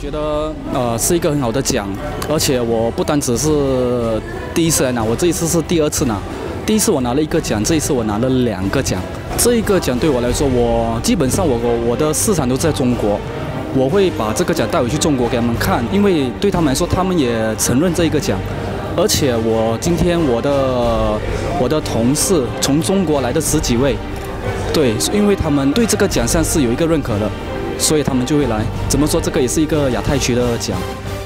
觉得是一个很好的奖，而且我不单只是第一次来拿，我这一次是第2次拿。第一次我拿了1个奖，这一次我拿了2个奖。这一个奖对我来说，我基本上我的市场都在中国，我会把这个奖带回去中国给他们看，因为对他们来说，他们也承认这一个奖。而且今天我的同事从中国来的10几位，对，因为他们对这个奖项是有一个认可的，所以他们就会来。怎么说，这个也是一个亚太区的奖。